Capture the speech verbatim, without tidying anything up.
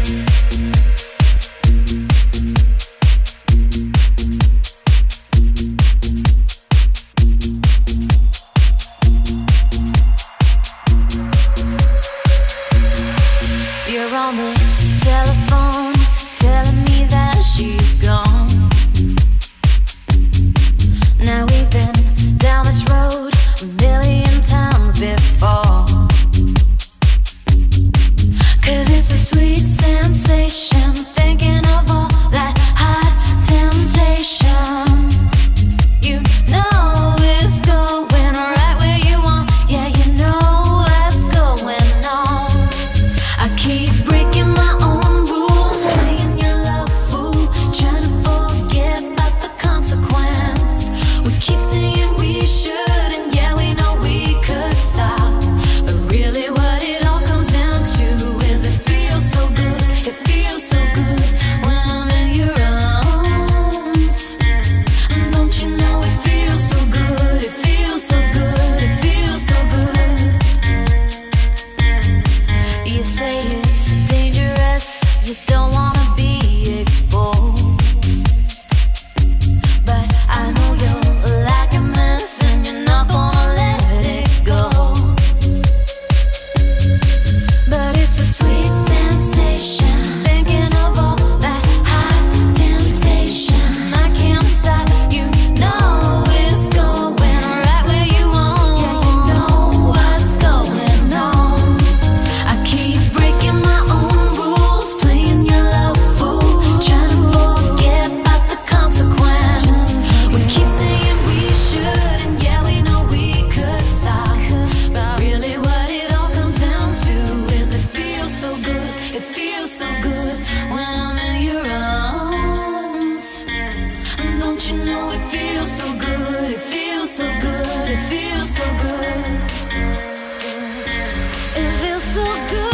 You're on the telephone telling me that she's gone. Now we've been down this road a million times before. 'Cause it's a sweet sensation thinking of all that hot temptation. You know it's going right where you want. Yeah, you know what's going on. I keep breaking my own rules, playing your love fool, trying to forget about the consequence. We keep saying we should, and yeah, we know we could stop. But really what it all comes down to is it feels so good, it feels so good when I'm in your arms. And don't you know it feels so good, it feels so good, it feels so good. You say it's dangerous, you don't wanna be exposed, but I know you're liking this and you're not gonna let it go. But it's a sweet sensation thinking of all that hot temptation. I can't stop, you know it's going right where you want. Yeah, you know what's going on. I keep breaking my own rules, playing your love fool, trying to forget about the consequence. We keep saying we should, and yeah, we know we could stop. But really what it all comes down to is it feels so good, it feels so good when I'm in your arms. And don't you know it feels so good, it feels so good, it feels so good. It feels so good.